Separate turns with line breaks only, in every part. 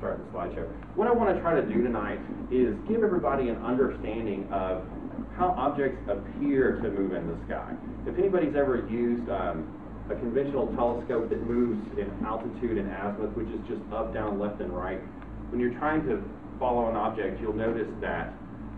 start the slideshow. What I want to try to do tonight is give everybody an understanding of how objects appear to move in the sky. If anybody's ever used a conventional telescope that moves in altitude and azimuth, which is just up, down, left, and right, when you're trying to follow an object, you'll notice that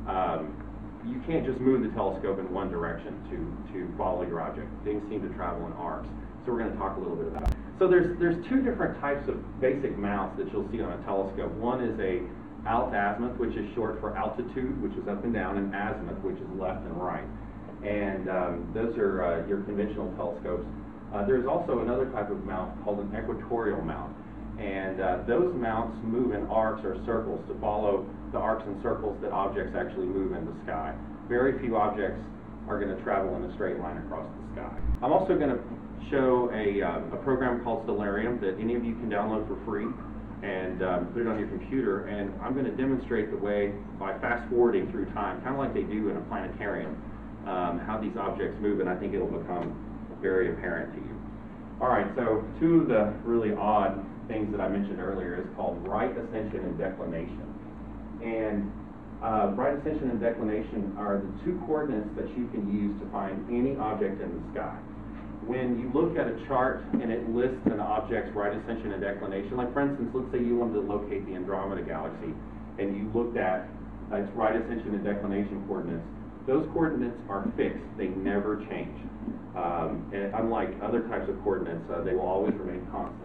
you can't just move the telescope in one direction to follow your object. Things seem to travel in arcs. So we're going to talk a little bit about it. So there's two different types of basic mounts that you'll see on a telescope. One is a alt-azimuth, which is short for altitude, which is up and down, and azimuth, which is left and right. And those are your conventional telescopes. There's also another type of mount called an equatorial mount. And those mounts move in arcs or circles to follow the arcs and circles that objects actually move in the sky. Very few objects are going to travel in a straight line across the sky. I'm also going to show a program called Stellarium that any of you can download for free and put it on your computer. And I'm going to demonstrate the way, by fast forwarding through time, kind of like they do in a planetarium, how these objects move, and I think it'll become very apparent to you. All right, so two of the really odd things that I mentioned earlier is called right ascension and declination. And right ascension and declination are the two coordinates that you can use to find any object in the sky. When you look at a chart and it lists an object's right ascension and declination, like for instance, let's say you wanted to locate the Andromeda Galaxy, and you looked at its right ascension and declination coordinates, those coordinates are fixed. They never change. And unlike other types of coordinates, they will always remain constant.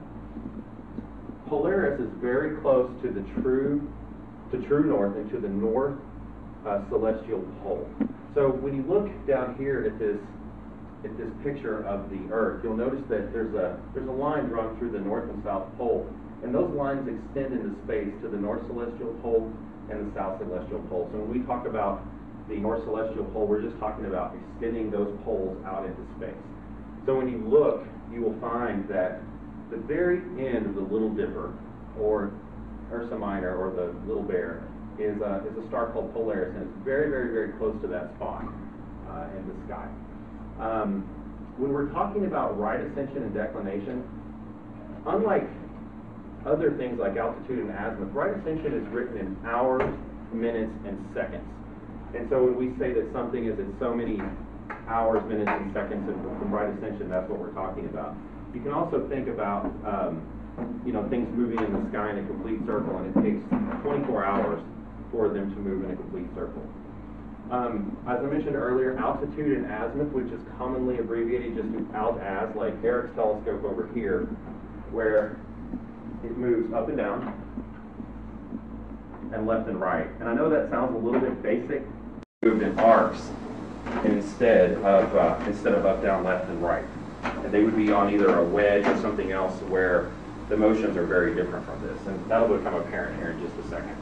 Polaris is very close to the true north and to the north celestial pole. So when you look down here at this picture of the Earth, you'll notice that there's a line drawn through the north and south pole, and those lines extend into space to the north celestial pole and the south celestial pole. So when we talk about the north celestial pole, we're just talking about extending those poles out into space. So when you look, you will find that the very end of the Little Dipper, or Ursa Minor, or the Little Bear, is a star called Polaris, and it's very, very, very close to that spot in the sky. When we're talking about right ascension and declination, unlike other things like altitude and azimuth, right ascension is written in hours, minutes, and seconds. And so when we say that something is in so many hours, minutes, and seconds, and from right ascension, that's what we're talking about. You can also think about things moving in the sky in a complete circle, and it takes 24 hours for them to move in a complete circle. As I mentioned earlier, altitude and azimuth, which is commonly abbreviated just to alt-az, like Eric's telescope over here, where it moves up and down and left and right. And I know that sounds a little bit basic, moved in arcs instead of up, down, left, and right. And they would be on either a wedge or something else where the motions are very different from this. And that'll become apparent here in just a second.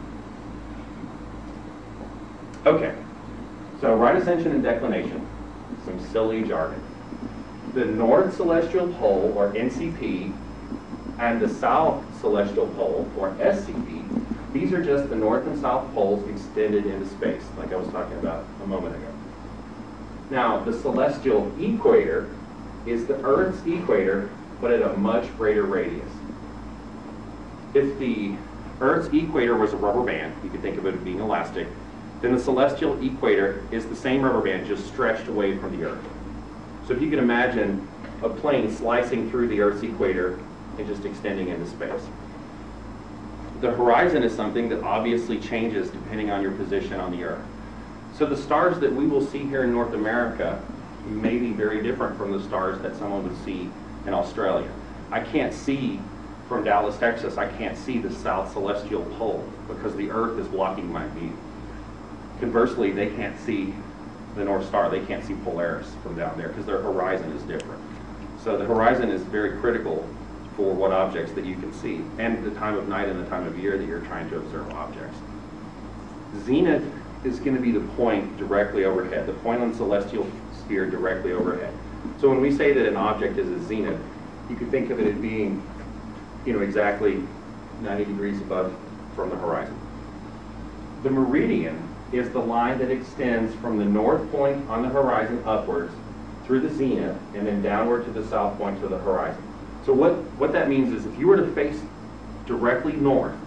Okay, so right ascension and declination, some silly jargon. The North Celestial Pole, or NCP, and the South Celestial Pole, or SCP, these are just the north and south poles extended into space, like I was talking about a moment ago. Now, the celestial equator is the Earth's equator, but at a much greater radius. If the Earth's equator was a rubber band, you could think of it as being elastic, then the celestial equator is the same rubber band just stretched away from the Earth. So if you can imagine a plane slicing through the Earth's equator and just extending into space. The horizon is something that obviously changes depending on your position on the Earth. So the stars that we will see here in North America may be very different from the stars that someone would see in Australia. I can't see from Dallas, Texas, I can't see the South Celestial Pole because the Earth is blocking my view. Conversely, they can't see the North Star, they can't see Polaris from down there because their horizon is different. So the horizon is very critical for what objects that you can see, and the time of night and the time of year that you're trying to observe objects. Zenith is going to be the point directly overhead, the point on the celestial sphere directly overhead. So when we say that an object is a zenith, you can think of it as being, exactly 90 degrees above from the horizon. The meridian is the line that extends from the north point on the horizon upwards through the zenith and then downward to the south point to the horizon. So what that means is if you were to face directly north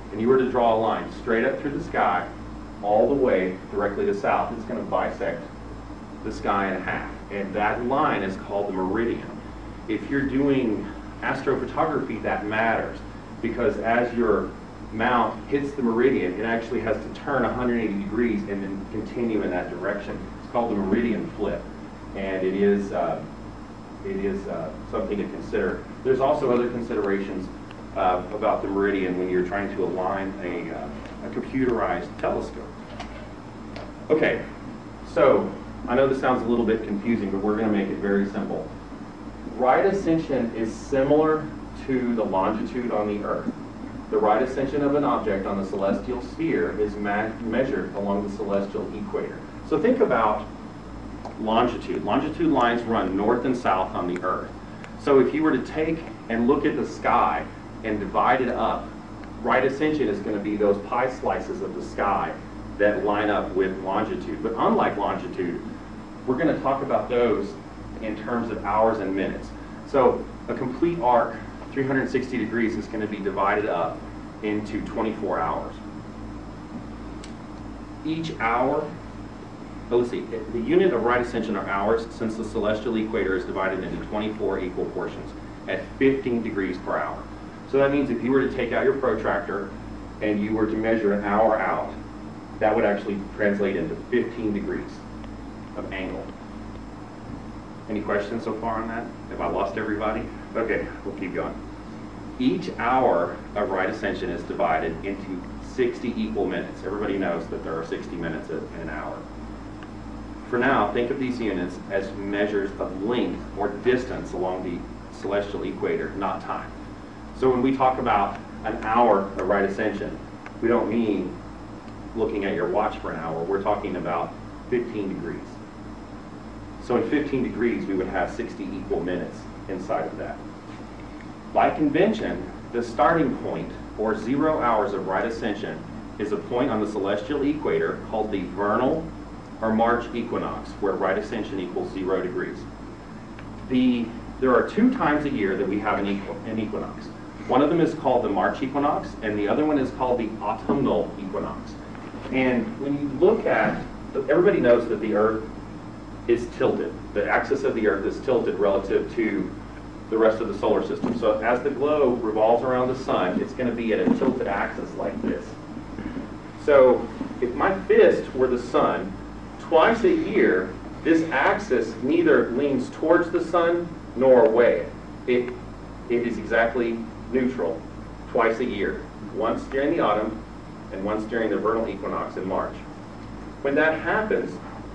and you were to draw a line straight up through the sky, all the way directly to south, it's going to bisect the sky in half. And that line is called the meridian. If you're doing astrophotography, that matters, because as your mount hits the meridian, it actually has to turn 180 degrees and then continue in that direction. It's called the meridian flip, and it is something to consider. There's also other considerations about the meridian when you're trying to align a computerized telescope. Okay, so I know this sounds a little bit confusing, but we're going to make it very simple. Right ascension is similar to the longitude on the Earth. The right ascension of an object on the celestial sphere is measured along the celestial equator. So think about longitude. Longitude lines run north and south on the Earth. So if you were to take and look at the sky and divide it up, right ascension is going to be those pie slices of the sky that line up with longitude. But unlike longitude, we're going to talk about those in terms of hours and minutes. So a complete arc, 360 degrees, is going to be divided up into 24 hours. Each hour, let's see, the unit of right ascension are hours, since the celestial equator is divided into 24 equal portions at 15 degrees per hour. So that means if you were to take out your protractor and you were to measure an hour out, that would actually translate into 15 degrees of angle. Any questions so far on that? Have I lost everybody? Okay, we'll keep going. Each hour of right ascension is divided into 60 equal minutes. Everybody knows that there are 60 minutes in an hour. For now, think of these units as measures of length or distance along the celestial equator, not time. So when we talk about an hour of right ascension, we don't mean looking at your watch for an hour. We're talking about 15 degrees. So in 15 degrees, we would have 60 equal minutes inside of that. By convention, the starting point, or 0 hours of right ascension, is a point on the celestial equator called the vernal or March equinox, where right ascension equals 0 degrees. There are 2 times a year that we have an equinox. One of them is called the March equinox, and the other one is called the autumnal equinox. And when you look at, everybody knows that the Earth is tilted. The axis of the Earth is tilted relative to the rest of the solar system. So as the globe revolves around the sun, it's going to be at a tilted axis like this. So if my fist were the sun, twice a year, this axis neither leans towards the sun nor away. It is exactly neutral twice a year, once during the autumn and once during the vernal equinox in March. When that happens,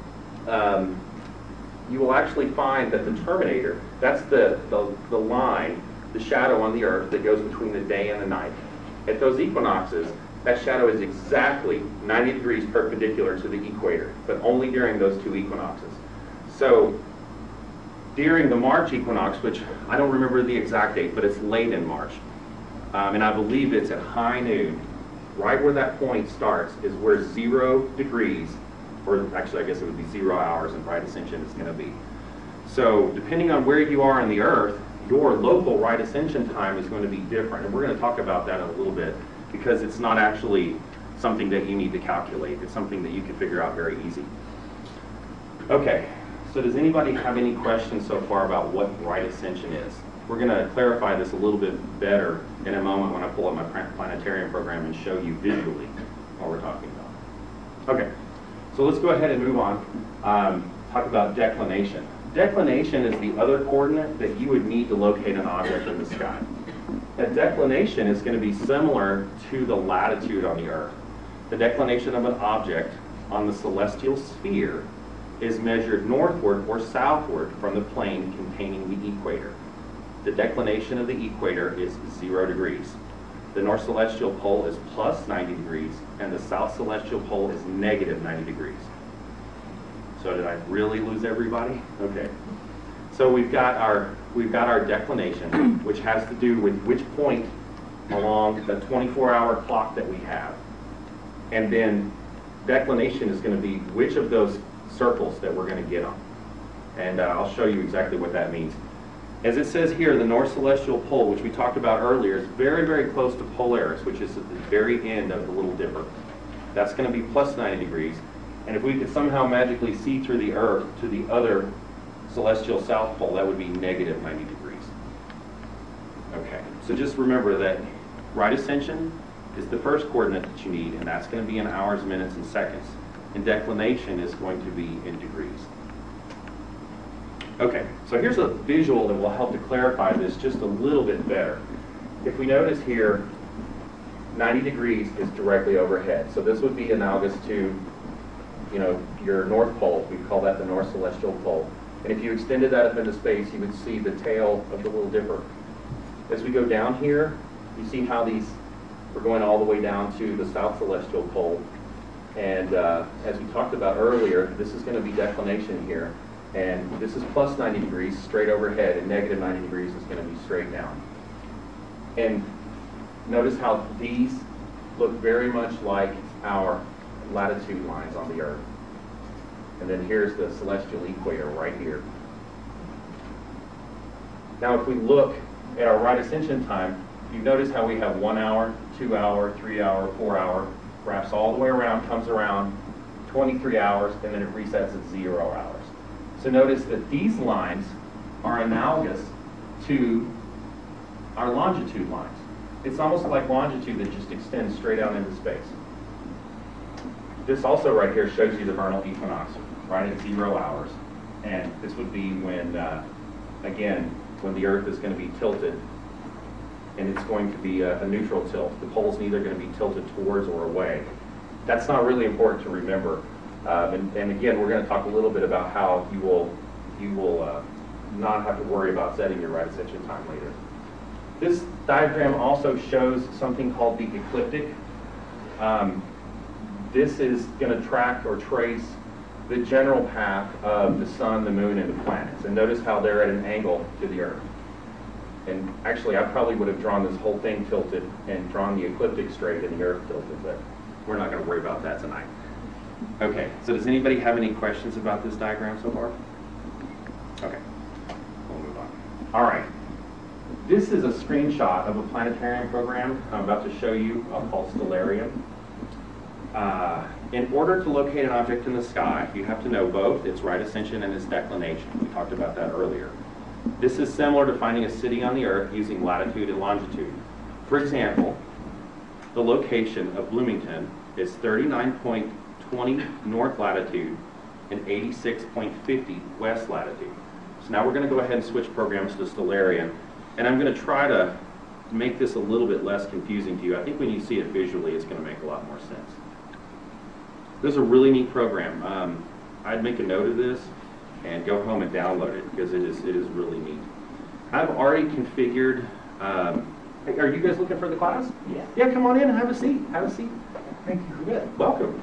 you will actually find that the terminator, that's the line, the shadow on the Earth that goes between the day and the night. At those equinoxes, that shadow is exactly 90 degrees perpendicular to the equator, but only during those 2 equinoxes. So during the March equinox, which I don't remember the exact date, but it's late in March, and I believe it's at high noon, right where that point starts is where 0 degrees, or actually I guess it would be 0 hours in right ascension is going to be. So depending on where you are on the Earth, your local right ascension time is going to be different. And we're going to talk about that in a little bit, because it's not actually something that you need to calculate. It's something that you can figure out very easy. Okay, so does anybody have any questions so far about what right ascension is? We're going to clarify this a little bit better in a moment when I pull up my planetarium program and show you visually what we're talking about. Okay, so let's go ahead and move on. Talk about declination. Declination is the other coordinate that you would need to locate an object in the sky. A declination is going to be similar to the latitude on the Earth. The declination of an object on the celestial sphere is measured northward or southward from the plane containing the equator. The declination of the equator is 0 degrees. The north celestial pole is plus 90 degrees, and the south celestial pole is negative 90 degrees. So did I really lose everybody? Okay. So we've got our declination, which has to do with which point along the 24-hour clock that we have. And then declination is going to be which of those circles that we're going to get on. And I'll show you exactly what that means. As it says here, the North Celestial Pole, which we talked about earlier, is very, very close to Polaris, which is at the very end of the Little Dipper. That's going to be plus 90 degrees. And if we could somehow magically see through the Earth to the other celestial South Pole, that would be negative 90 degrees. Okay, so just remember that right ascension is the first coordinate that you need, and that's going to be in hours, minutes, and seconds. And declination is going to be in degrees. Okay, so here's a visual that will help to clarify this just a little bit better. If we notice here, 90 degrees is directly overhead. So this would be analogous to, you know, your North Pole. We call that the North Celestial Pole. And if you extended that up into space, you would see the tail of the Little Dipper. As we go down here, you see how we're going all the way down to the South Celestial Pole. And as we talked about earlier, this is going to be declination here. And this is plus 90 degrees straight overhead, and negative 90 degrees is going to be straight down. And notice how these look very much like our latitude lines on the Earth. And then here's the celestial equator right here. Now if we look at our right ascension time, you notice how we have 1 hour, 2 hour, 3 hour, 4 hour, wraps all the way around, comes around 23 hours, and then it resets at 0 hours. So notice that these lines are analogous to our longitude lines. It's almost like longitude that just extends straight out into space. This also right here shows you the vernal equinox, right at 0 hours. And this would be when, again, when the Earth is going to be tilted, and it's going to be a neutral tilt. The pole's neither going to be tilted towards or away. That's not really important to remember. And again, we're going to talk a little bit about how you will not have to worry about setting your right ascension time later. This diagram also shows something called the ecliptic. This is going to track or trace the general path of the sun, the moon, and the planets. And notice how they're at an angle to the Earth. And actually, I probably would have drawn this whole thing tilted and drawn the ecliptic straight and the Earth tilted, but we're not going to worry about that tonight. Okay, so does anybody have any questions about this diagram so far? Okay, we'll move on. All right, this is a screenshot of a planetarium program I'm about to show you called Stellarium. In order to locate an object in the sky, you have to know both its right ascension and its declination. We talked about that earlier. This is similar to finding a city on the Earth using latitude and longitude. For example, the location of Bloomington is 39.20 north latitude and 86.50 west latitude. So now we're going to go ahead and switch programs to Stellarium, and I'm going to try to make this a little bit less confusing to you. I think when you see it visually, it's going to make a lot more sense. This is a really neat program. I'd make a note of this and go home and download it because it is really neat. I've already configured. Are you guys looking for the class?
Yeah.
Yeah, come on in and have a seat. Have a seat.
Thank you.
Good. Welcome.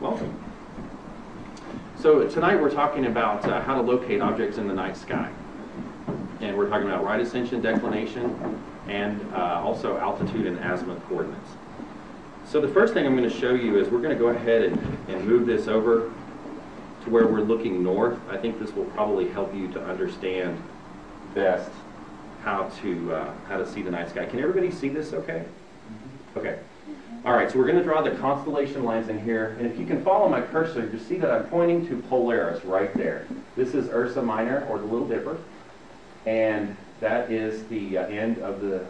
So tonight we're talking about how to locate objects in the night sky. And we're talking about right ascension, declination, and also altitude and azimuth coordinates. So the first thing I'm going to show you is we're going to go ahead and move this over to where we're looking north. I think this will probably help you to understand best how to see the night sky. Can everybody see this okay? Okay. All right, so we're going to draw the constellation lines in here. And if you can follow my cursor, you see that I'm pointing to Polaris right there. This is Ursa Minor, or the Little Dipper. And that is the end of the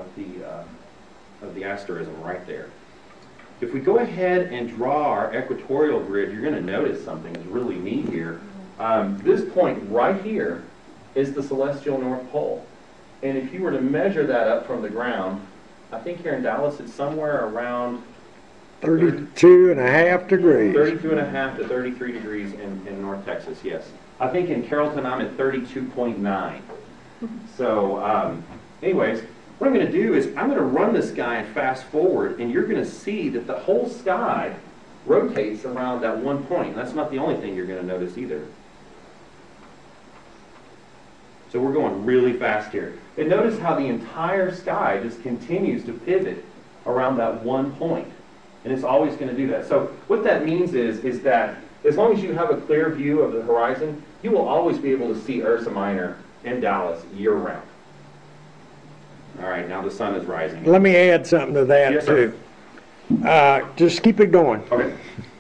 asterism right there. If we go ahead and draw our equatorial grid, you're going to notice something that's really neat here. This point right here is the celestial North Pole. And if you were to measure that up from the ground, I think here in Dallas it's somewhere around
32.5 degrees.
32.5 to 33 degrees in North Texas, yes. I think in Carrollton I'm at 32.9. So anyways, what I'm going to do is I'm going to run this guy and fast forward, and you're going to see that the whole sky rotates around that one point. That's not the only thing you're going to notice either. So we're going really fast here. And notice how the entire sky just continues to pivot around that one point. And it's always going to do that. So what that means is that as long as you have a clear view of the horizon, you will always be able to see Ursa Minor in Dallas year-round. All right, now the sun is rising.
Let me add something to that
Yes, sir.
too. Just keep it going.
Okay.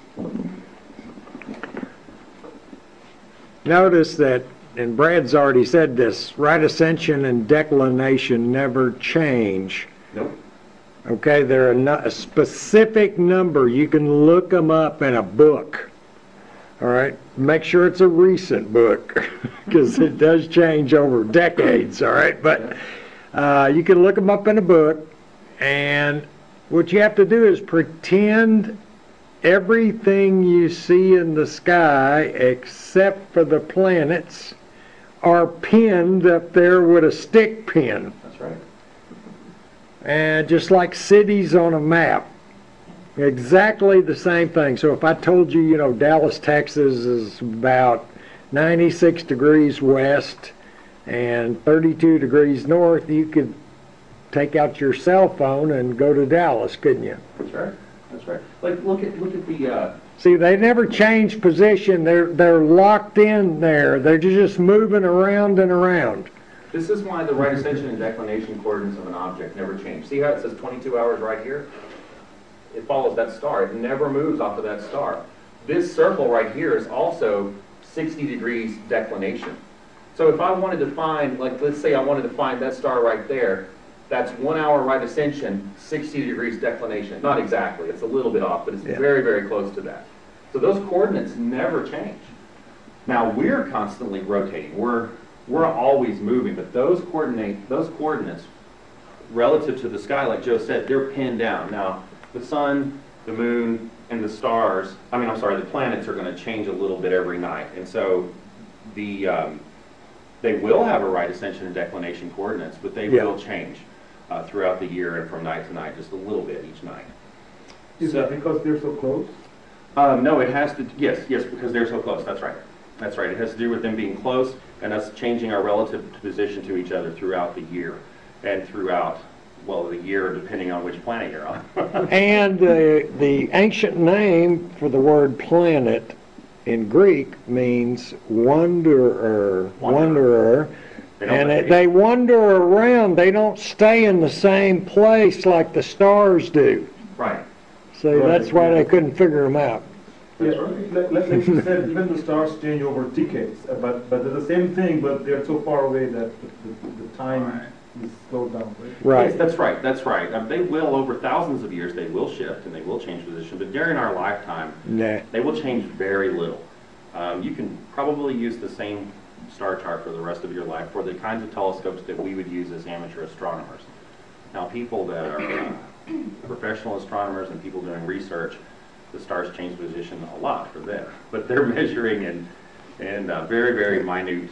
Notice that, and Brad's already said this, right ascension and declination never change.
Nope.
Okay, they're a specific number. You can look them up in a book. All right, make sure it's a recent book because it does change over decades. All right, but you can look them up in a book, and what you have to do is pretend everything you see in the sky except for the planets are pinned up there with a stick pin.
That's right.
And just like cities on a map. Exactly the same thing. So if I told you, Dallas, Texas is about 96 degrees west and 32 degrees north, you could take out your cell phone and go to Dallas, couldn't you?
That's right. That's right. Like look at the.
See, they never change position. They're locked in there. They're just moving around and around.
This is why the right ascension and declination coordinates of an object never change. See how it says 22 hours right here? It follows that star. It never moves off of that star. This circle right here is also 60 degrees declination. So if I wanted to find, like let's say I wanted to find that star right there, that's 1 hour right ascension, 60 degrees declination. Not exactly, it's a little bit off, but it's very, very close to that. So those coordinates never change. Now we're constantly rotating. We're always moving, but those coordinates relative to the sky, like Joe said, they're pinned down. Now the sun, the moon, and the stars, the planets are going to change a little bit every night. And so they will have a right ascension and declination coordinates, but they will change throughout the year and from night to night, just a little bit each night.
Is that because they're so close?
No, it has to, yes, because they're so close, that's right. That's right, it has to do with them being close and us changing our relative position to each other throughout the year and throughout, well, the year depending on which planet you're on.
And the ancient name for the word planet in Greek means wanderer. And they wander around. They don't stay in the same place like the stars do.
Right.
So that's why they couldn't figure them out.
Yeah, like you said, even the stars change over decades, but they're the same thing, but they're so far away that the time is slowed down.
Right.
Yes, that's right. That's right. They will, over thousands of years, they will shift and they will change position. But during our lifetime, they will change very little. You can probably use the same star chart for the rest of your life for the kinds of telescopes that we would use as amateur astronomers. Now, people that are professional astronomers and people doing research, the stars change position a lot for them. But they're measuring in very, very minute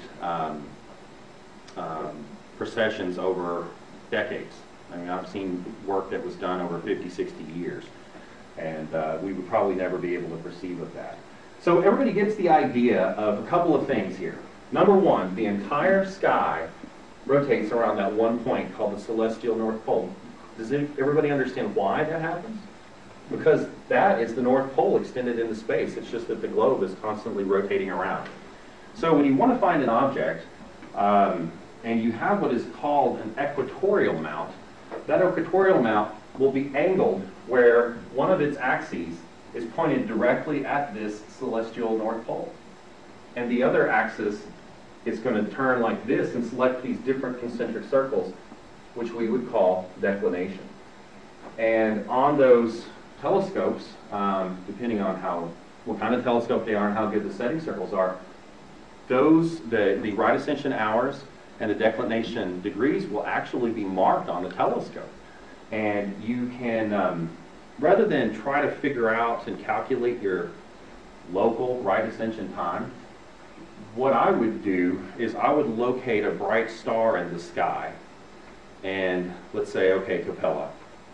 precessions over decades. I've seen work that was done over 50, 60 years, and we would probably never be able to perceive of that. So everybody gets the idea of a couple of things here. Number one, the entire sky rotates around that one point called the celestial North Pole. Does everybody understand why that happens? Because that is the North Pole extended into space. It's just that the globe is constantly rotating around. So when you want to find an object, and you have what is called an equatorial mount, that equatorial mount will be angled where one of its axes is pointed directly at this celestial North Pole. And the other axis is going to turn like this and select these different concentric circles, which we would call declination. And on those telescopes, depending on what kind of telescope they are and how good the setting circles are, the right ascension hours and the declination degrees will actually be marked on the telescope. And you can, rather than try to figure out and calculate your local right ascension time, what I would do is I would locate a bright star in the sky, and let's say, okay, Capella.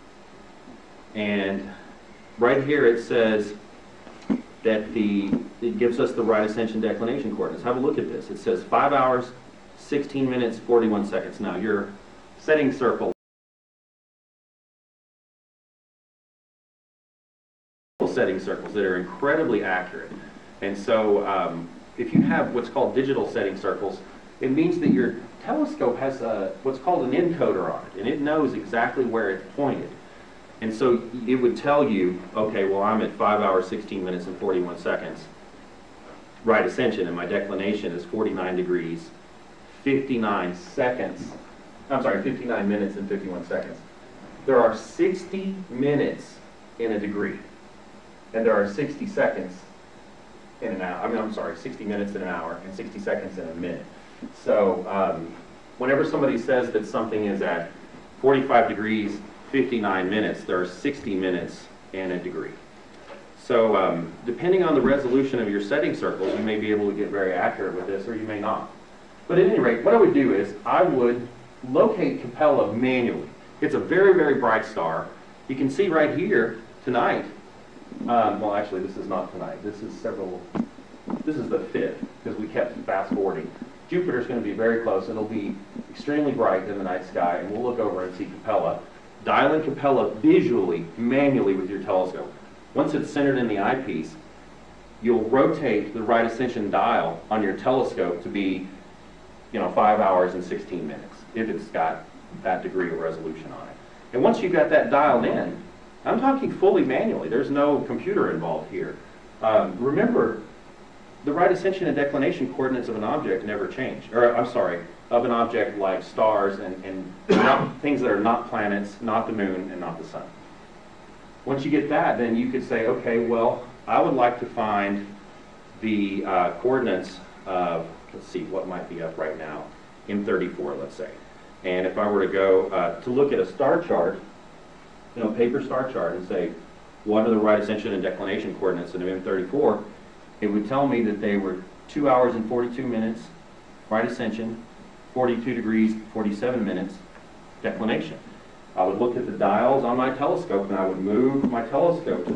And right here it says that it gives us the right ascension declination coordinates. Have a look at this. It says 5 hours, 16 minutes, 41 seconds. Now your setting circle setting circles that are incredibly accurate. And so if you have what's called digital setting circles, It means that your telescope has what's called an encoder on it, and it knows exactly where it's pointed. And so it would tell you, okay, well, I'm at 5 hours, 16 minutes, and 41 seconds, right ascension, and my declination is 49 degrees, 59 seconds, I'm sorry, 59 minutes and 51 seconds. There are 60 minutes in a degree, and there are 60 seconds in an hour. I mean, I'm sorry, 60 minutes in an hour and 60 seconds in a minute. So whenever somebody says that something is at 45 degrees, 59 minutes, there are 60 minutes in a degree. So depending on the resolution of your setting circles, you may be able to get very accurate with this, or you may not. But at any rate, what I would do is I would locate Capella manually. It's a very, very bright star. You can see right here tonight, well, actually, this is not tonight. This is the 5th, because we kept fast forwarding. Jupiter's going to be very close. It'll be extremely bright in the night sky, and we'll look over and see Capella. Dial in Capella visually, manually with your telescope. Once it's centered in the eyepiece, you'll rotate the right ascension dial on your telescope to be, 5 hours and 16 minutes, if it's got that degree of resolution on it. And once you've got that dialed in, I'm talking fully manually. There's no computer involved here. Remember, the right ascension and declination coordinates of an object never change. Or, I'm sorry, of an object like stars and things that are not planets, not the moon, and not the sun. Once you get that, then you could say, okay, well, I would like to find the coordinates of, let's see, what might be up right now, M34, let's say. And if I were to go to look at a star chart, paper star chart, and say, what are the right ascension and declination coordinates of M34, it would tell me that they were 2 hours and 42 minutes, right ascension, 42 degrees, 47 minutes, declination. I would look at the dials on my telescope, and I would move my telescope to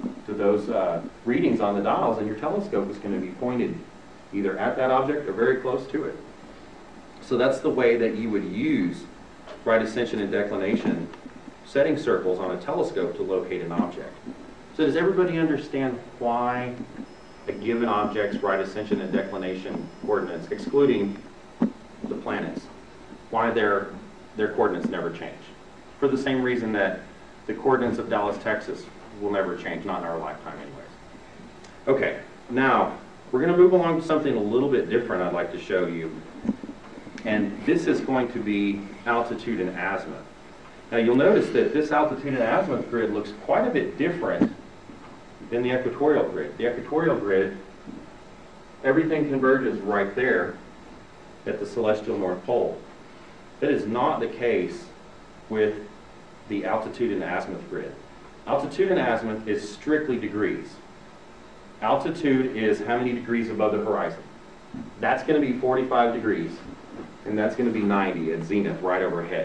those readings on the dials, and your telescope is going to be pointed either at that object or very close to it. So that's the way that you would use right ascension and declination setting circles on a telescope to locate an object. So does everybody understand why a given object's right ascension and declination coordinates, excluding the planets, why their coordinates never change? For the same reason that the coordinates of Dallas, Texas will never change, not in our lifetime anyways. Okay, now we're going to move along to something a little bit different I'd like to show you. And this is going to be altitude and azimuth. Now you'll notice that this altitude and azimuth grid looks quite a bit different than the equatorial grid. The equatorial grid, everything converges right there at the celestial North Pole. That is not the case with the altitude and azimuth grid. Altitude and azimuth is strictly degrees. Altitude is how many degrees above the horizon. That's going to be 45 degrees, and that's going to be 90 at zenith, right overhead.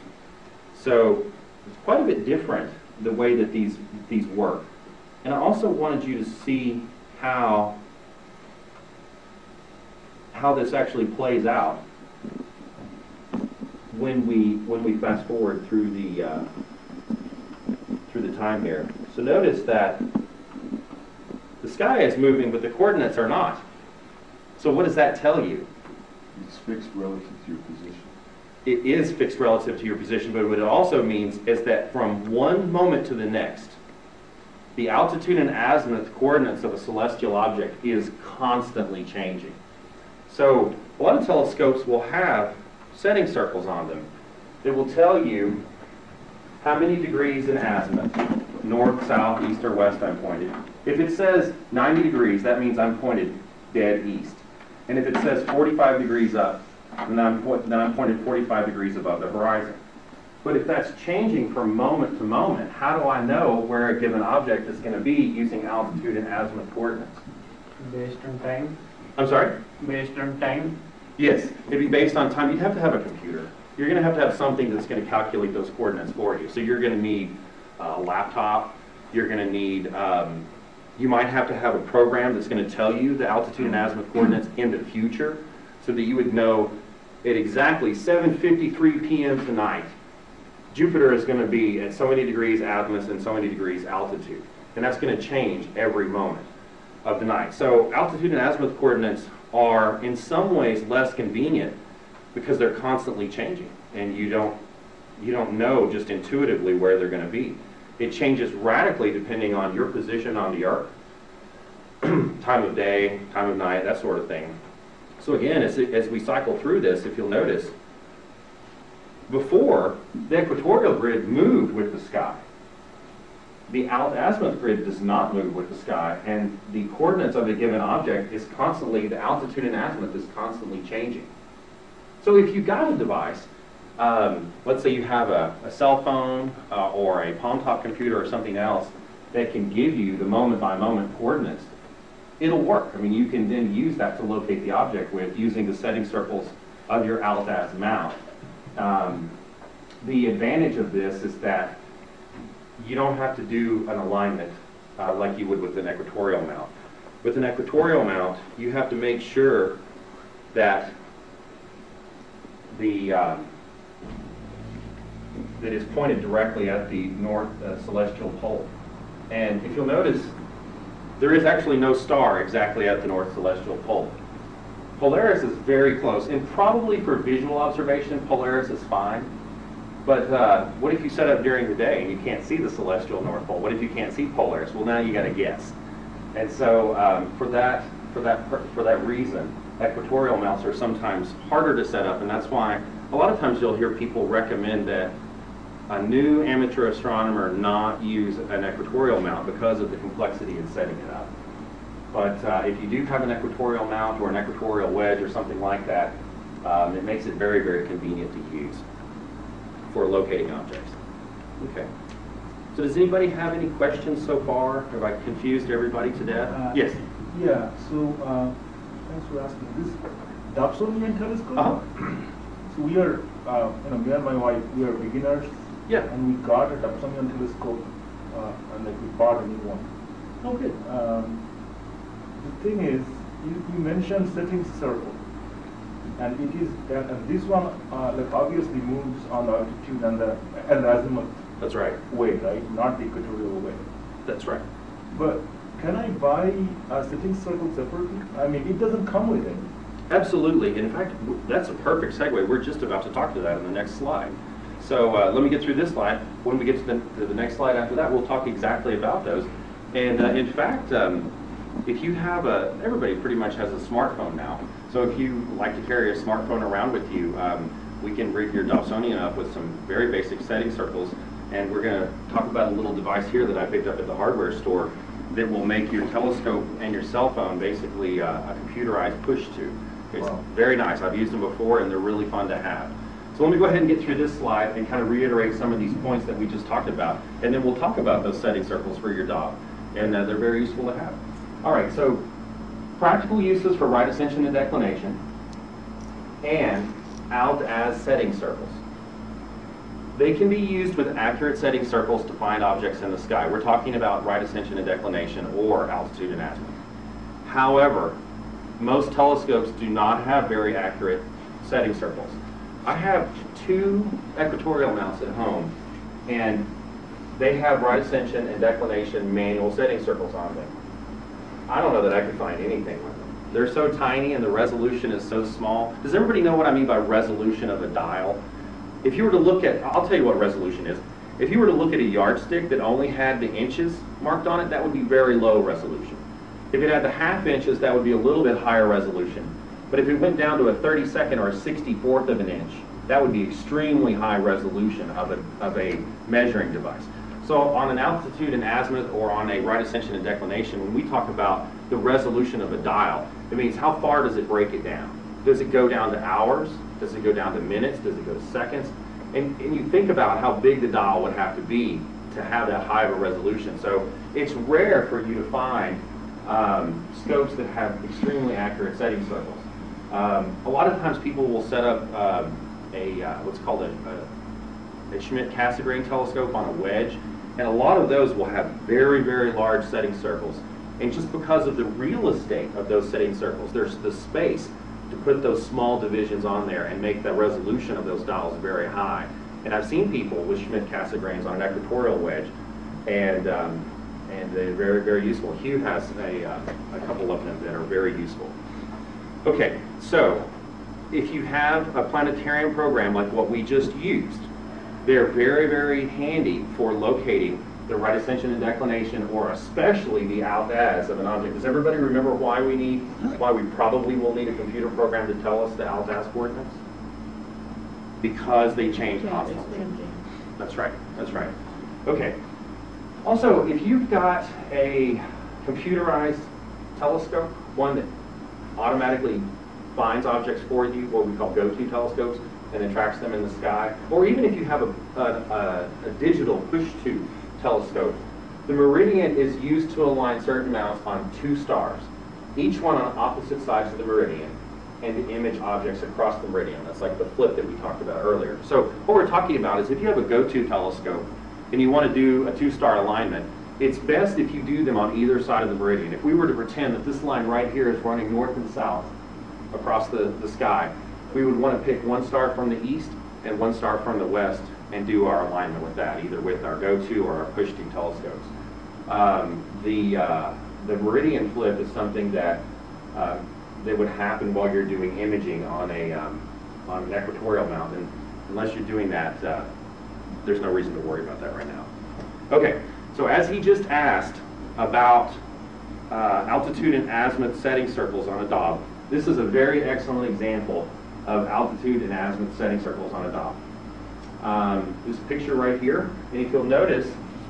So it's quite a bit different the way that these work. And I also wanted you to see how this actually plays out when we fast forward through the time here. So notice that the sky is moving, but the coordinates are not. So what does that tell you?
It's fixed relative to your position.
It is fixed relative to your position, but what it also means is that from one moment to the next, the altitude and azimuth coordinates of a celestial object is constantly changing. So a lot of telescopes will have setting circles on them. It will tell you how many degrees in azimuth, north, south, east, or west I'm pointed. If it says 90 degrees, that means I'm pointed dead east. And if it says 45 degrees up, then I'm pointed 45 degrees above the horizon. But if that's changing from moment to moment, how do I know where a given object is going to be using altitude and azimuth coordinates?
Based on time?
I'm sorry?
Based on time?
Yes, it'd be based on time. You'd have to have a computer. You're going to have something that's going to calculate those coordinates for you. So you're going to need a laptop. You're going to need, you might have to have a program that's going to tell you the altitude and azimuth coordinates in the future so that you would know at exactly 7:53 p.m. tonight, Jupiter is going to be at so many degrees azimuth and so many degrees altitude. And that's going to change every moment of the night. So altitude and azimuth coordinates are in some ways less convenient because they're constantly changing, and you don't know just intuitively where they're going to be. It changes radically depending on your position on the Earth, time of day, time of night, that sort of thing. So again, as we cycle through this, if you'll notice, before, the equatorial grid moved with the sky. The alt-azimuth grid does not move with the sky, and the coordinates of a given object is constantly, the altitude and azimuth is constantly changing. So if you've got a device, let's say you have a cell phone or a palm-top computer or something else that can give you the moment-by-moment coordinates, it'll work. I mean, you can then use that to locate the object with using the setting circles of your alt-az mount. The advantage of this is that you don't have to do an alignment like you would with an equatorial mount. With an equatorial mount, you have to make sure that that is pointed directly at the north celestial pole. And if you'll notice, there is actually no star exactly at the north celestial pole. Polaris is very close, and probably for visual observation, Polaris is fine. But what if you set up during the day and you can't see the celestial North Pole? What if you can't see Polaris? Well, now you got to guess. And so for that reason, equatorial mounts are sometimes harder to set up, and that's why a lot of times you'll hear people recommend that a new amateur astronomer not use an equatorial mount because of the complexity in setting it up. But if you do have an equatorial mount or an equatorial wedge or something like that, it makes it very, very convenient to use for locating objects. Okay. So does anybody have any questions so far? Have I confused everybody to death? Yes.
Yeah, so thanks for asking. This Dobsonian telescope, so we are, me and my wife, we are beginners.
Yeah.
And we got a Dobsonian telescope, and like we bought a new one.
Oh, good.
The thing is, you mentioned setting circle. And it is, and this one, like obviously moves on the altitude and the azimuth
That's right.
way, right? Not the equatorial way.
That's right.
But can I buy a setting circle separately? I mean, it doesn't come with it.
Absolutely. In fact, that's a perfect segue. We're just about to talk to that in the next slide. So let me get through this slide. When we get to the next slide after that, we'll talk exactly about those. And in fact, if you have everybody pretty much has a smartphone now. So if you like to carry a smartphone around with you, we can rig your Dobsonian up with some very basic setting circles. And we're going to talk about a little device here that I picked up at the hardware store that will make your telescope and your cell phone basically a computerized push tube. It's very nice. I've used them before, and they're really fun to have. So let me go ahead and get through this slide and kind of reiterate some of these points that we just talked about, and then we'll talk about those setting circles for your Dob, and they're very useful to have. All right, so practical uses for right ascension and declination, and alt-az setting circles. They can be used with accurate setting circles to find objects in the sky. We're talking about right ascension and declination, or altitude and azimuth. However, most telescopes do not have very accurate setting circles. I have 2 equatorial mounts at home, and they have right ascension and declination manual setting circles on them. I don't know that I could find anything with them. They're so tiny and the resolution is so small. Does everybody know what I mean by resolution of a dial? If you were to look at, I'll tell you what resolution is. If you were to look at a yardstick that only had the inches marked on it, that would be very low resolution. If it had the half inches, that would be a little bit higher resolution. But if it went down to a 32nd or a 64th of an inch, that would be extremely high resolution of a measuring device. So on an altitude and azimuth, or on a right ascension and declination, when we talk about the resolution of a dial, it means how far does it break it down? Does it go down to hours? Does it go down to minutes? Does it go to seconds? And you think about how big the dial would have to be to have that high of a resolution. So it's rare for you to find scopes that have extremely accurate setting circles. A lot of times people will set up what's called a Schmidt-Cassegrain telescope on a wedge, and a lot of those will have very, very large setting circles. And just because of the real estate of those setting circles, there's the space to put those small divisions on there and make the resolution of those dials very high. And I've seen people with Schmidt-Cassegrains on an equatorial wedge, and they're very, very useful. Hugh has a couple of them that are very useful. Okay, so if you have a planetarium program like what we just used, they're very, very handy for locating the right ascension and declination, or especially the alt-as of an object. Does everybody remember why we probably will need a computer program to tell us the alt-as coordinates? Because they change constantly. That's right, that's right. Okay. Also, if you've got a computerized telescope, one that automatically finds objects for you, what we call go-to telescopes, and then tracks them in the sky, or even if you have a digital push-to telescope, the meridian is used to align certain mounts on two stars, each one on opposite sides of the meridian, and to image objects across the meridian. That's like the flip that we talked about earlier. So what we're talking about is if you have a go-to telescope and you want to do a two-star alignment, it's best if you do them on either side of the meridian. If we were to pretend that this line right here is running north and south across the sky, we would want to pick one star from the east and one star from the west and do our alignment with that, either with our go-to or our push-to telescopes. The meridian flip is something that would happen while you're doing imaging on an equatorial mount, and unless you're doing that, there's no reason to worry about that right now. Okay, so as he just asked about altitude and azimuth setting circles on a Dob, this is a very excellent example of altitude and azimuth setting circles on a Dob. This picture right here, and if you'll notice,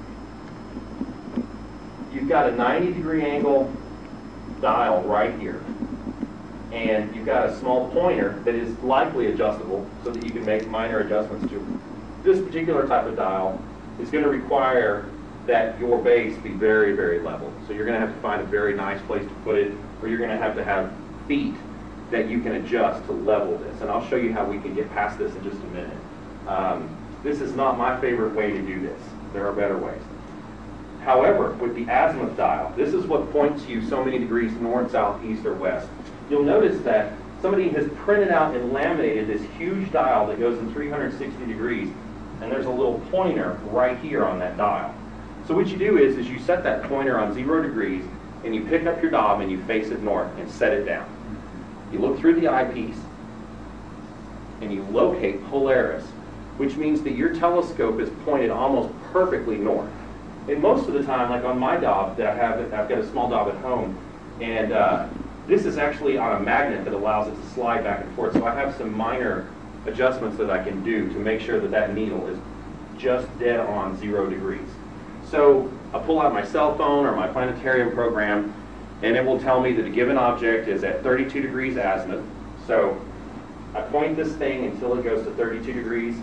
you've got a 90-degree angle dial right here, and you've got a small pointer that is likely adjustable so that you can make minor adjustments to. This particular type of dial is going to require that your base be very, very level. So you're going to have to find a very nice place to put it, or you're going to have feet that you can adjust to level this. And I'll show you how we can get past this in just a minute. This is not my favorite way to do this. There are better ways. However, with the azimuth dial, this is what points you so many degrees north, south, east, or west. You'll notice that somebody has printed out and laminated this huge dial that goes in 360 degrees, and there's a little pointer right here on that dial. So what you do is you set that pointer on 0 degrees, and you pick up your Dob and you face it north and set it down. You look through the eyepiece, and you locate Polaris, which means that your telescope is pointed almost perfectly north. And most of the time, like on my Dob that I've got a small Dob at home, and this is actually on a magnet that allows it to slide back and forth. So I have some minor adjustments that I can do to make sure that that needle is just dead on 0 degrees. So I pull out my cell phone or my planetarium program, and it will tell me that a given object is at 32 degrees azimuth. So I point this thing until it goes to 32 degrees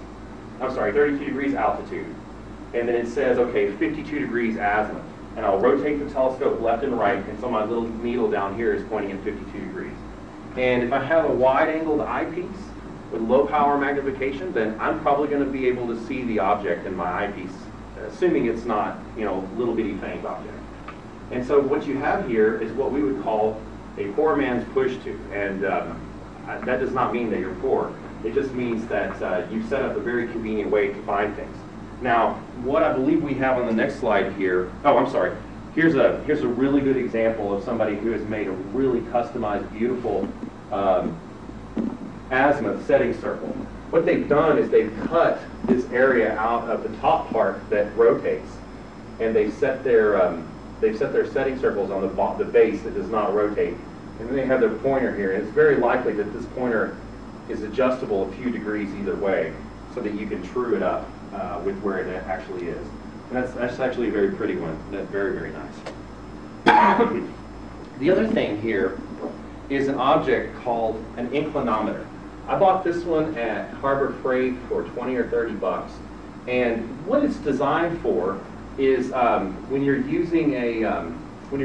altitude. And then it says, okay, 52 degrees azimuth. And I'll rotate the telescope left and right, and so my little needle down here is pointing at 52 degrees. And if I have a wide-angled eyepiece with low power magnification, then I'm probably going to be able to see the object in my eyepiece, assuming it's not, little bitty fanged object. And so what you have here is what we would call a poor man's push-to. And that does not mean that you're poor. It just means that you've set up a very convenient way to find things. Now, what I believe we have on the next slide here, here's a really good example of somebody who has made a really customized, beautiful azimuth setting circle. What they've done is they've cut this area out of the top part that rotates, and they've set their setting circles on the base that does not rotate, and then they have their pointer here, and it's very likely that this pointer is adjustable a few degrees either way, so that you can true it up with where it actually is. And that's actually a very pretty one. That's very, very nice. The other thing here is an object called an inclinometer. I bought this one at Harbor Freight for 20 or 30 bucks. And what it's designed for is when you're using a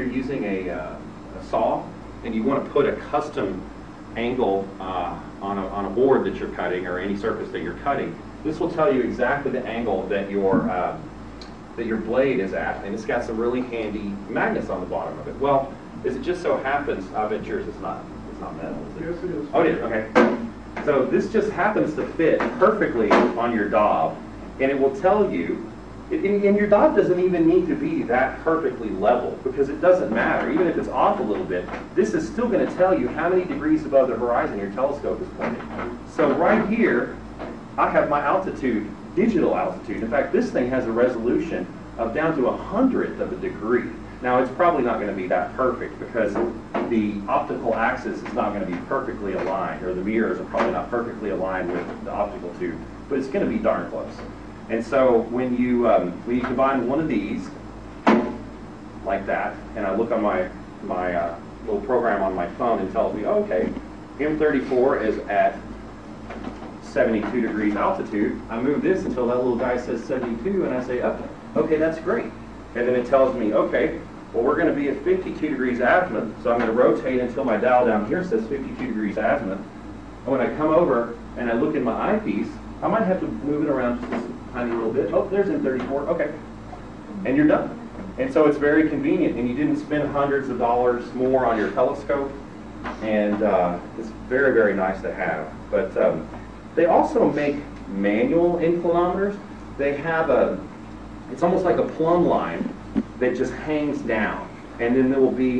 saw and you want to put a custom angle on a board that you're cutting or any surface that you're cutting, this will tell you exactly the angle that your blade is at, and it's got some really handy magnets on the bottom of it. Well, as it just so happens, I bet yours is not metal, is it?
Yes, it is.
Oh, it is, okay. So this just happens to fit perfectly on your Dob, and it will tell you And your dot doesn't even need to be that perfectly level, because it doesn't matter. Even if it's off a little bit, this is still going to tell you how many degrees above the horizon your telescope is pointing. So right here, I have my altitude, digital altitude. In fact, this thing has a resolution of down to 100th of a degree. Now, it's probably not going to be that perfect, because the optical axis is not going to be perfectly aligned, or the mirrors are probably not perfectly aligned with the optical tube, but it's going to be darn close. And so when you combine one of these, like that, and I look on my little program on my phone and tells me, okay, M34 is at 72 degrees altitude, I move this until that little guy says 72, and I say, oh, okay, that's great. And then it tells me, okay, well, we're going to be at 52 degrees azimuth, so I'm going to rotate until my dial down here says 52 degrees azimuth. And when I come over and I look in my eyepiece, I might have to move it around just a tiny little bit. Oh, there's M34, okay. And you're done. And so it's very convenient, and you didn't spend hundreds of dollars more on your telescope, and it's very, very nice to have. But they also make manual inclinometers. They have it's almost like a plumb line that just hangs down, and then there will be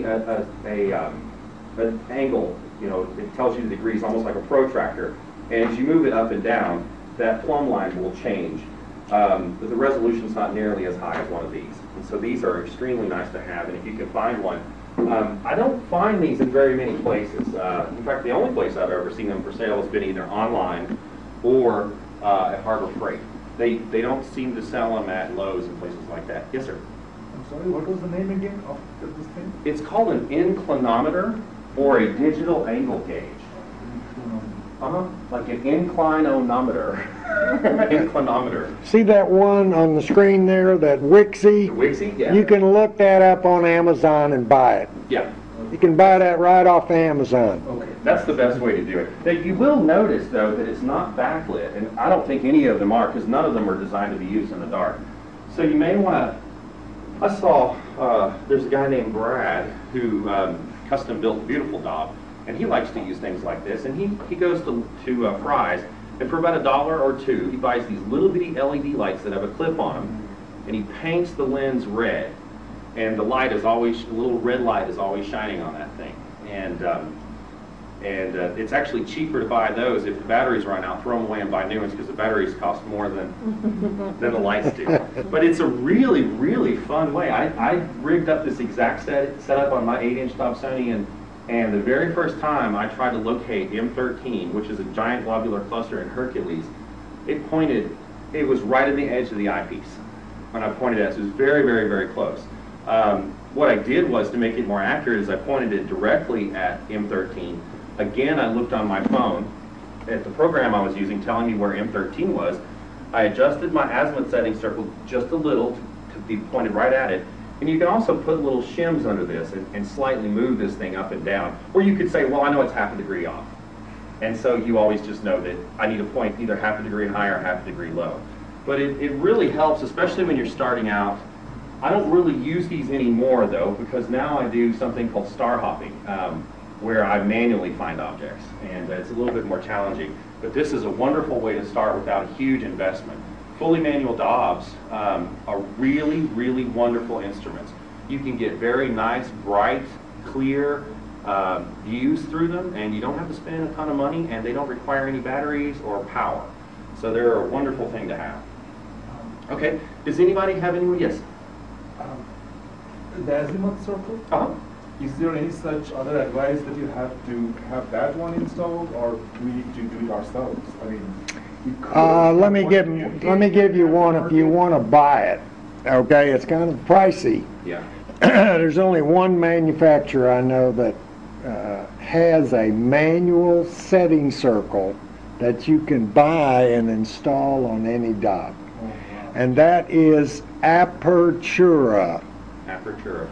an angle, it tells you the degrees, almost like a protractor, and as you move it up and down, that plumb line will change. But the resolution's not nearly as high as one of these, and so these are extremely nice to have, and if you can find one. I don't find these in very many places. In fact, the only place I've ever seen them for sale has been either online or at Harbor Freight. They don't seem to sell them at Lowe's and places like that. Yes, sir?
I'm sorry, what was the name again of this thing?
It's called an inclinometer or a digital angle gauge. Like an inclinometer. Inclinometer.
See that one on the screen there, that Wixie?
Wixie? Yeah.
You can look that up on Amazon and buy it.
Yeah.
You can buy that right off Amazon.
Okay. That's the best way to do it. Now, you will notice, though, that it's not backlit, and I don't think any of them are, because none of them are designed to be used in the dark. So you may want to, I saw, there's a guy named Brad who custom built a beautiful Dob, and he likes to use things like this, and he goes to Fry's, and for about $1 or $2, he buys these little bitty LED lights that have a clip on them, and he paints the lens red, and the light is always, a little red light is always shining on that thing. And it's actually cheaper to buy those. If the batteries run out, throw them away and buy new ones, because the batteries cost more than the lights do. But it's a really, really fun way. I rigged up this exact setup on my 8-inch Dobsonian, and the very first time I tried to locate M13, which is a giant globular cluster in Hercules, it was right at the edge of the eyepiece when I pointed at it. So it was very, very, very close. What I did was, to make it more accurate, is I pointed it directly at M13. Again, I looked on my phone at the program I was using telling me where M13 was. I adjusted my azimuth setting circle just a little to be pointed right at it. And you can also put little shims under this and slightly move this thing up and down. Or you could say, well, I know it's half a degree off. And so you always just know that I need to point either half a degree high or half a degree low. But it really helps, especially when you're starting out. I don't really use these anymore, though, because now I do something called star hopping, where I manually find objects, and it's a little bit more challenging. But this is a wonderful way to start without a huge investment. Fully manual Dobs are really, really wonderful instruments. You can get very nice, bright, clear views through them, and you don't have to spend a ton of money, and they don't require any batteries or power. So they're a wonderful thing to have. Okay, does anybody have any? Yes?
The azimuth circle?
Uh-huh.
Is there any such other advice that you have to have that one installed, or do we need to do it ourselves? I mean, we could-
Let me give you one if you want to buy it. Okay, it's kind of pricey.
Yeah.
There's only one manufacturer I know that has a manual setting circle that you can buy and install on any Dob. And that is Apertura.
Apertura.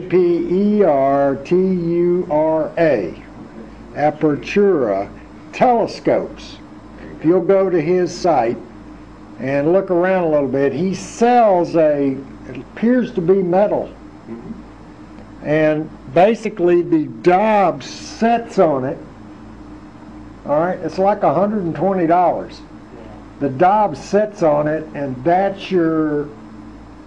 Apertura. Apertura telescopes. If you'll go to his site and look around a little bit, he sells it appears to be metal. And basically the Dob sets on it. All right, it's like $120. The Dob sits on it, and that's your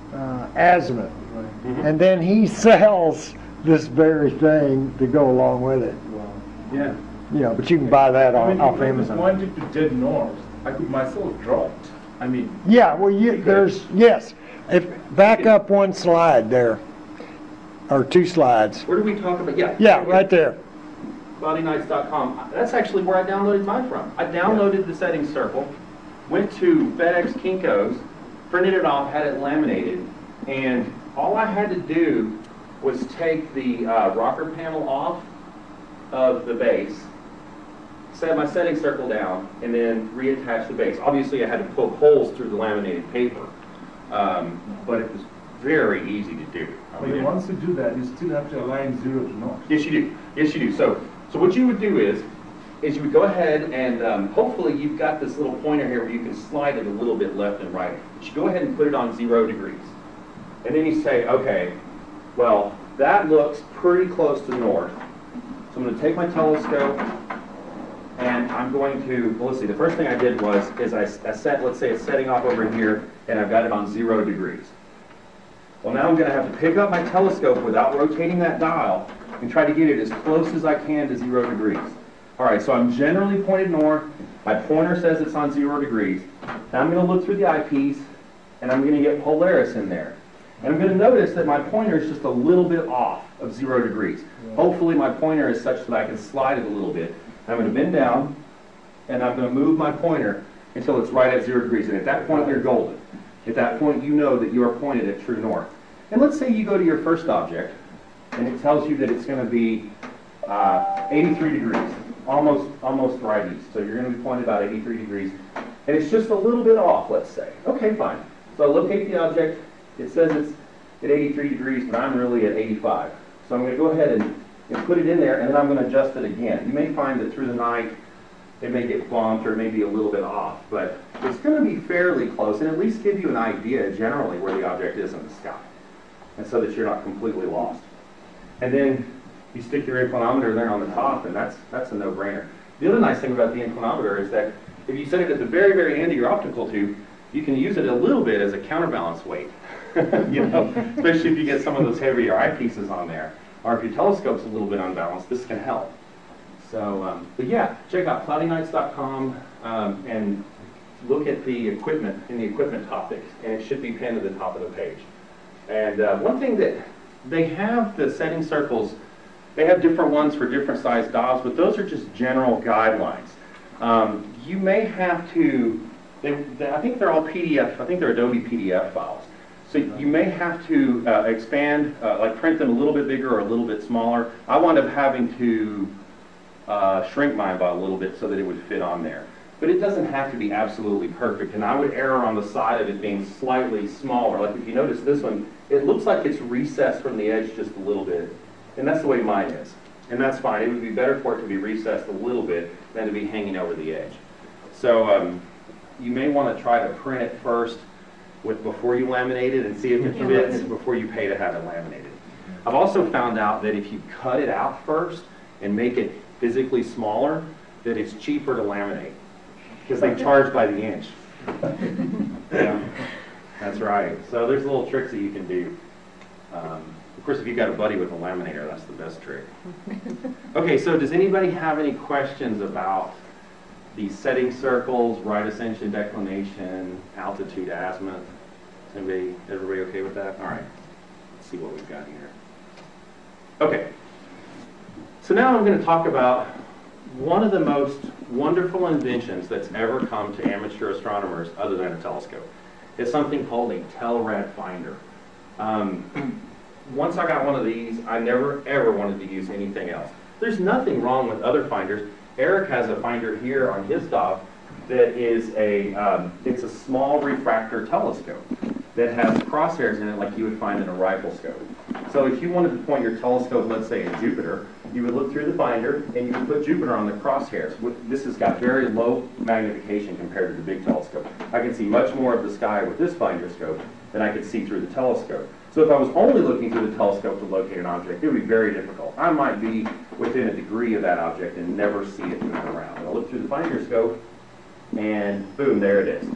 azimuth. And then he sells this very thing to go along with it.
Yeah.
You know, but you can buy that
I mean,
off
if I
Amazon.
pointed to dead north, I could myself draw it. I mean,
Yeah, well, yes. If, back up one slide there, or two slides.
Where do we talk about, yeah.
Yeah, right there.
CloudyNights.com. That's actually where I downloaded mine from. I downloaded the settings circle, went to FedEx Kinko's, printed it off, had it laminated, and all I had to do was take the rocker panel off of the base, set my settings circle down, and then reattach the base. Obviously, I had to poke holes through the laminated paper, but it was very easy to do. I mean,
once you do that, you still have to align 0 to north.
yes, you do. Yes, you do. So what you would do is you would go ahead and hopefully you've got this little pointer here where you can slide it a little bit left and right. But you go ahead and put it on 0 degrees. And then you say, okay, well, that looks pretty close to north. So I'm going to take my telescope and I'm going to, well, let's see, the first thing I did was I set, let's say it's setting off over here and I've got it on 0 degrees. Well, now I'm going to have to pick up my telescope without rotating that dial and try to get it as close as I can to 0 degrees. All right, so I'm generally pointed north. My pointer says it's on 0 degrees. Now I'm going to look through the eyepiece, and I'm going to get Polaris in there. And I'm going to notice that my pointer is just a little bit off of 0 degrees. Hopefully my pointer is such that I can slide it a little bit. I'm going to bend down, and I'm going to move my pointer until it's right at 0 degrees. And at that point, you're golden. At that point, you know that you are pointed at true north. And let's say you go to your first object, and it tells you that it's going to be 83 degrees, almost right east. So you're going to be pointed about 83 degrees. And it's just a little bit off, let's say. Okay, fine. So I locate the object. It says it's at 83 degrees, but I'm really at 85. So I'm going to go ahead and put it in there, and then I'm going to adjust it again. You may find that through the night, it may get bumped or it may be a little bit off, but it's going to be fairly close and at least give you an idea generally where the object is in the sky, and so that you're not completely lost. And then you stick your inclinometer there on the top, and that's a no-brainer. The other nice thing about the inclinometer is that if you set it at the very, very end of your optical tube, you can use it a little bit as a counterbalance weight, you know, especially if you get some of those heavier eyepieces on there, or if your telescope's a little bit unbalanced, this can help. So, but yeah, check out CloudyNights.com and look at the equipment in the equipment topics, and it should be pinned to the top of the page. And one thing that they have, the setting circles, they have different ones for different size dials, but those are just general guidelines. You may have to, I think they're all PDF, I think they're Adobe PDF files. So you may have to expand, like print them a little bit bigger or a little bit smaller. I wound up having to shrink mine by a little bit so that it would fit on there. But it doesn't have to be absolutely perfect, and I would err on the side of it being slightly smaller. Like if you notice this one, it looks like it's recessed from the edge just a little bit, and that's the way mine is. And that's fine. It would be better for it to be recessed a little bit than to be hanging over the edge. So you may want to try to print it first before you laminate it and see if it fits before you pay to have it laminated. I've also found out that if you cut it out first and make it physically smaller, that it's cheaper to laminate because they charge by the inch. Yeah, that's right. So there's little tricks that you can do. Of course, if you've got a buddy with a laminator, that's the best trick. Okay, so does anybody have any questions about the setting circles, right ascension, declination, altitude, azimuth? Everybody okay with that? All right, let's see what we've got here. Okay, so now I'm going to talk about one of the most wonderful inventions that's ever come to amateur astronomers other than a telescope. It's something called a Telrad finder. Once I got one of these, I never ever wanted to use anything else. There's nothing wrong with other finders. Eric has a finder here on his dock that is it's a small refractor telescope that has crosshairs in it like you would find in a rifle scope. So if you wanted to point your telescope, let's say at Jupiter, you would look through the finder and you would put Jupiter on the crosshairs. This has got very low magnification compared to the big telescope. I can see much more of the sky with this finder scope than I could see through the telescope. So if I was only looking through the telescope to locate an object, it would be very difficult. I might be within a degree of that object and never see it moving around. I'll look through the finder scope, and boom, there it is.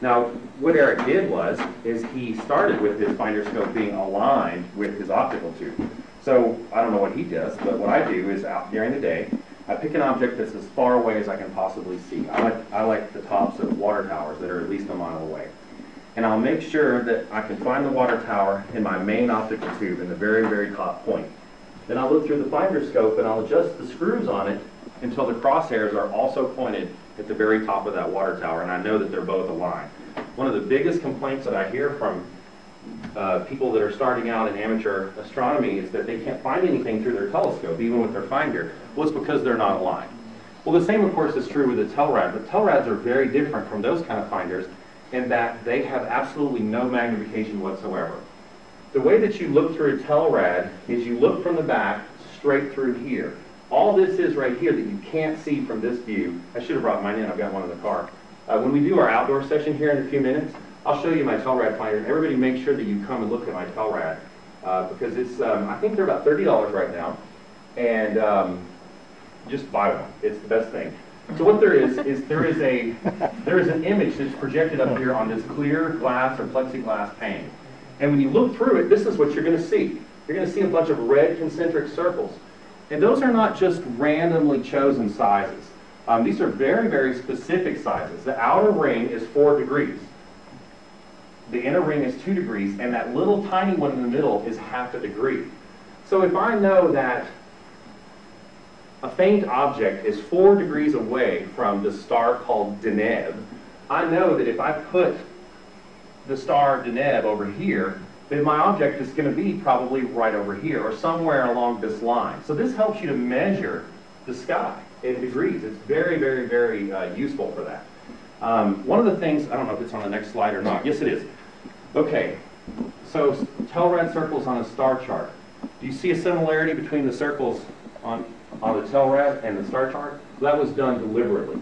Now, what Eric did is he started with his finder scope being aligned with his optical tube. So I don't know what he does, but what I do is out during the day, I pick an object that's as far away as I can possibly see. I like the tops of water towers that are at least a mile away. And I'll make sure that I can find the water tower in my main optical tube in the very, very top point. Then I'll look through the finder scope and I'll adjust the screws on it until the crosshairs are also pointed at the very top of that water tower, and I know that they're both aligned. One of the biggest complaints that I hear from people that are starting out in amateur astronomy is that they can't find anything through their telescope, even with their finder. Well, it's because they're not aligned. Well, the same, of course, is true with the Telrad, but Telrads are very different from those kind of finders in that they have absolutely no magnification whatsoever. The way that you look through a Telrad is you look from the back straight through here. All this is right here that you can't see from this view. I should have brought mine in. I've got one in the car. When we do our outdoor session here in a few minutes, I'll show you my Telrad finder. Everybody make sure that you come and look at my Telrad because it's, I think they're about $30 right now. And just buy one. It's the best thing. So what there is there is an image that's projected up here on this clear glass or plexiglass pane. And when you look through it, this is what you're going to see. You're going to see a bunch of red concentric circles. And those are not just randomly chosen sizes. These are very, very specific sizes. The outer ring is 4 degrees. The inner ring is 2 degrees, and that little tiny one in the middle is half a degree. So if I know that a faint object is 4 degrees away from the star called Deneb, I know that if I put the star Deneb over here, then my object is going to be probably right over here or somewhere along this line. So this helps you to measure the sky in degrees. It's very, very, very useful for that. One of the things, I don't know if it's on the next slide or not. Yes, it is. Okay, so Telrad circles on a star chart. Do you see a similarity between the circles on the Telrad and the star chart? That was done deliberately.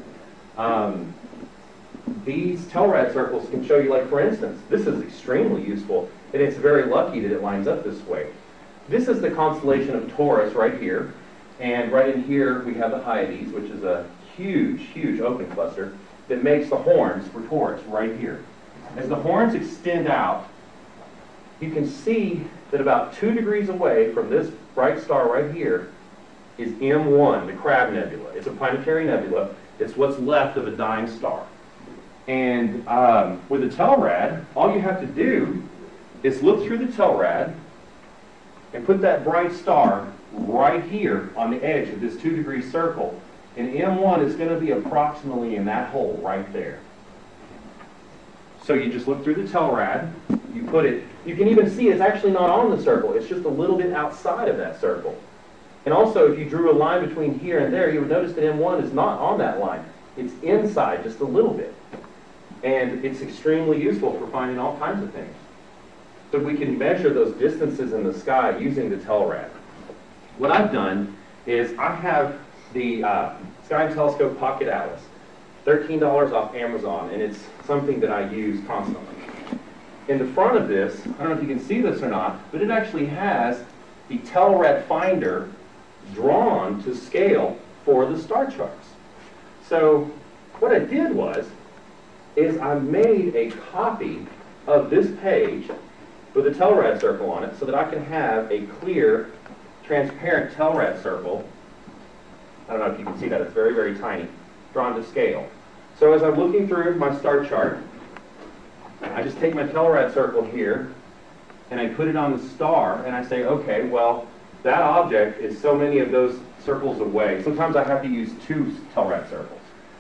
These Telrad circles can show you, like for instance, this is extremely useful, and it's very lucky that it lines up this way. This is the constellation of Taurus right here, and right in here we have the Hyades, which is a huge, huge open cluster that makes the horns for Taurus right here. As the horns extend out, you can see that about 2 degrees away from this bright star right here is M1, the Crab Nebula. It's a planetary nebula. It's what's left of a dying star. And with the Telrad, all you have to do is look through the Telrad and put that bright star right here on the edge of this 2 degree circle. And M1 is going to be approximately in that hole right there. So you just look through the Telrad, you put it, you can even see it's actually not on the circle, it's just a little bit outside of that circle. And also if you drew a line between here and there, you would notice that M1 is not on that line. It's inside just a little bit. And it's extremely useful for finding all kinds of things. So we can measure those distances in the sky using the Telrad. What I've done is I have the Sky and Telescope Pocket Atlas. $13 off Amazon, and it's something that I use constantly. In the front of this, I don't know if you can see this or not, but it actually has the Telrad finder drawn to scale for the star charts. So what I did is I made a copy of this page with a Telrad circle on it so that I can have a clear, transparent Telrad circle. I don't know if you can see that, it's very, very tiny, drawn to scale. So as I'm looking through my star chart, I just take my Telrad circle here and I put it on the star and I say, okay, well, that object is so many of those circles away. Sometimes I have to use 2 Telrad circles.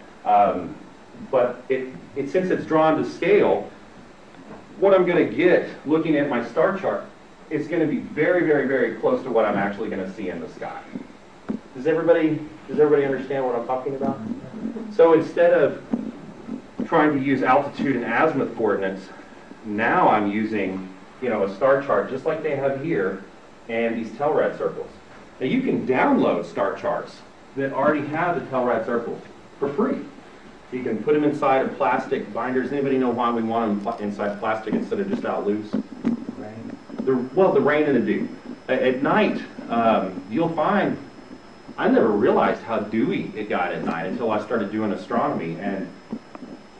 But since it's drawn to scale, what I'm going to get looking at my star chart is going to be very, very, very close to what I'm actually going to see in the sky. Does everybody understand what I'm talking about? So instead of trying to use altitude and azimuth coordinates, now I'm using, a star chart just like they have here and these Telrad circles. Now you can download star charts that already have the Telrad circles for free. You can put them inside of plastic binders. Anybody know why we want them inside plastic instead of just out loose? Rain. The rain and the dew. At night, you'll find, I never realized how dewy it got at night until I started doing astronomy. And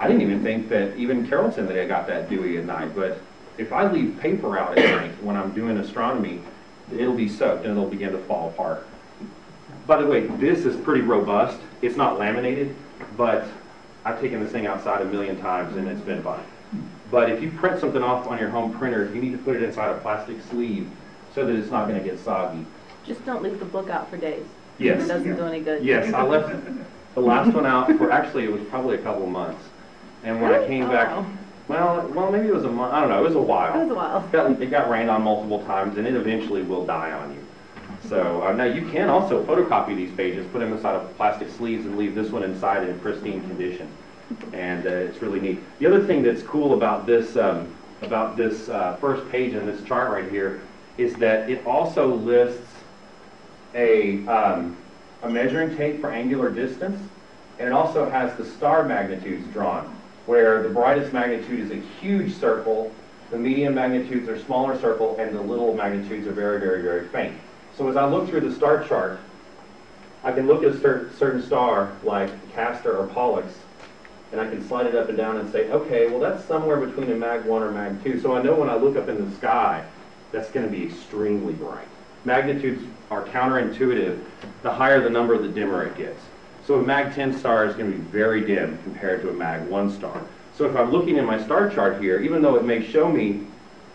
I didn't even think that even Carrollton that I got that dewy at night, but if I leave paper out at night when I'm doing astronomy, it'll be soaked and it'll begin to fall apart. By the way, this is pretty robust. It's not laminated, but I've taken this thing outside a million times and it's been fine. But if you print something off on your home printer, you need to put it inside a plastic sleeve so that it's not going to get soggy.
Just don't leave the book out for days.
Yes.
It doesn't do any good.
Yes, I left the last one out for, actually, it was probably a couple of months. And when I came
Oh,
back,
wow.
well, maybe it was a month, I don't know, it was a while.
It was a while.
It got rained on multiple times, and it eventually will die on you. So, now you can also photocopy these pages, put them inside of plastic sleeves, and leave this one inside in pristine condition. And it's really neat. The other thing that's cool about this first page in this chart right here is that it also lists a measuring tape for angular distance, and it also has the star magnitudes drawn, where the brightest magnitude is a huge circle, the medium magnitudes are smaller circle, and the little magnitudes are very, very, very faint. So as I look through the star chart, I can look at a certain star like Castor or Pollux, and I can slide it up and down and say, okay, well that's somewhere between a mag 1 or mag 2. So I know when I look up in the sky, that's going to be extremely bright. Magnitudes are counterintuitive. The higher the number, the dimmer it gets. So a mag 10 star is going to be very dim compared to a mag 1 star. So if I'm looking in my star chart here, even though it may show me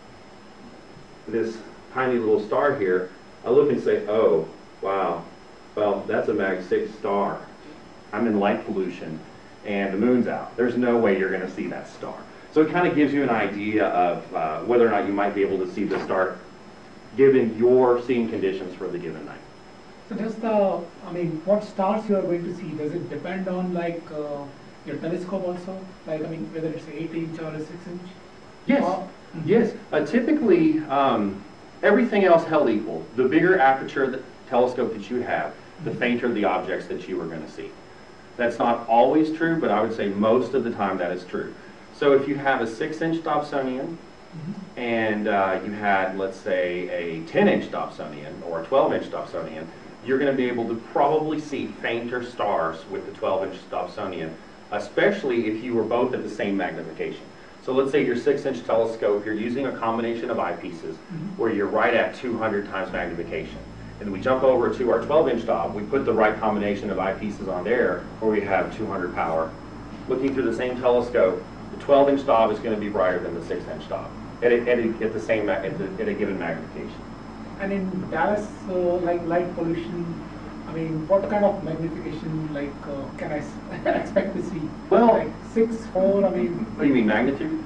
this tiny little star here, I look and say, oh, wow, well, that's a mag 6 star. I'm in light pollution and the moon's out. There's no way you're going to see that star. So it kind of gives you an idea of whether or not you might be able to see the star given your seeing conditions for the given night.
So what stars you are going to see, does it depend on your telescope also? Whether it's 8-inch or a 6-inch?
Yes, yes. Typically, everything else held equal, the bigger aperture the telescope that you have, the fainter the objects that you are going to see. That's not always true, but I would say most of the time that is true. So if you have a 6-inch Dobsonian, and you had, let's say, a 10-inch Dobsonian or a 12-inch Dobsonian, you're going to be able to probably see fainter stars with the 12-inch Dobsonian, especially if you were both at the same magnification. So let's say your 6-inch telescope, you're using a combination of eyepieces where you're right at 200 times magnification. And we jump over to our 12-inch Dob, we put the right combination of eyepieces on there where we have 200 power. Looking through the same telescope, the 12-inch Dob is going to be brighter than the 6-inch Dob at a given magnification.
And in Dallas, light pollution, what kind of magnification can I expect to see?
Well,
6, 4,
What do you mean, magnitude?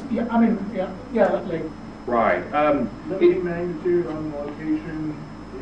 Right.
The magnitude on location,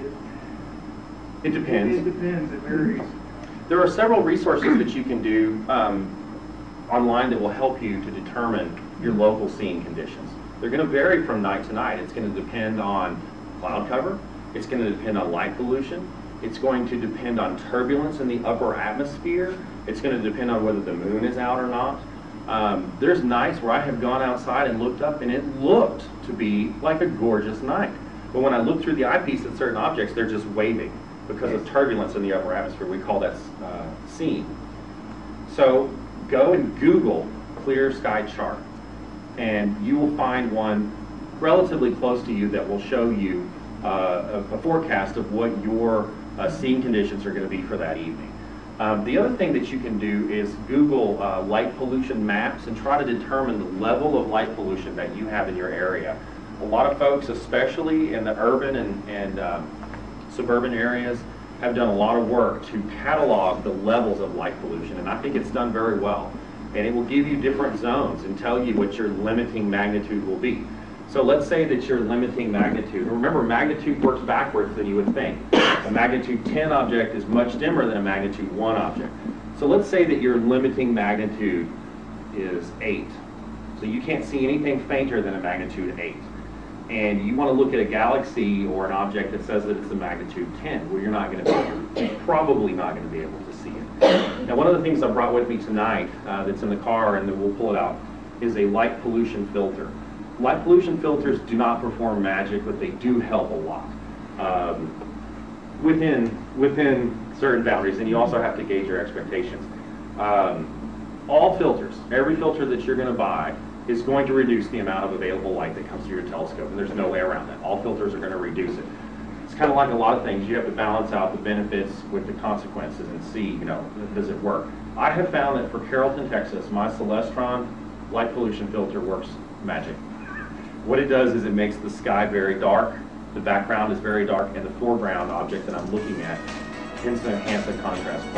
It depends.
it depends, it varies.
There are several resources that you can do online that will help you to determine your local seeing conditions. They're going to vary from night to night. It's going to depend on cloud cover. It's going to depend on light pollution. It's going to depend on turbulence in the upper atmosphere. It's going to depend on whether the moon is out or not. There's nights where I have gone outside and looked up and it looked to be like a gorgeous night. But when I look through the eyepiece at certain objects, they're just waving because of turbulence in the upper atmosphere. We call that seeing. So go and Google clear sky chart, and you will find one relatively close to you that will show you a forecast of what your seeing conditions are going to be for that evening. The other thing that you can do is Google light pollution maps and try to determine the level of light pollution that you have in your area. A lot of folks, especially in the urban and suburban areas, have done a lot of work to catalog the levels of light pollution, and I think it's done very well. And it will give you different zones and tell you what your limiting magnitude will be. So let's say that your limiting magnitude, remember magnitude works backwards than you would think. A magnitude 10 object is much dimmer than a magnitude 1 object. So let's say that your limiting magnitude is 8. So you can't see anything fainter than a magnitude 8. And you want to look at a galaxy or an object that says that it's a magnitude 10, well, you're probably not going to be able to see it. Now, one of the things I brought with me tonight that's in the car, and then we'll pull it out, is a light pollution filter. Light pollution filters do not perform magic, but they do help a lot within certain boundaries, and you also have to gauge your expectations. all filters, every filter that you're gonna buy is going to reduce the amount of available light that comes through your telescope, and there's no way around that. All filters are gonna reduce it. It's kind of like a lot of things, you have to balance out the benefits with the consequences and see, you know, does it work? I have found that for Carrollton, Texas, my Celestron light pollution filter works magic. What it does is it makes the sky very dark, the background is very dark, and the foreground object that I'm looking at tends to enhance the contrast